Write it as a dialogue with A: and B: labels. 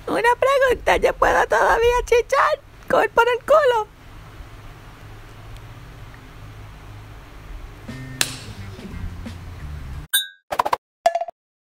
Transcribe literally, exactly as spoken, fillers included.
A: Una pregunta, ¿yo puedo todavía chichar? ¿Coger por el culo?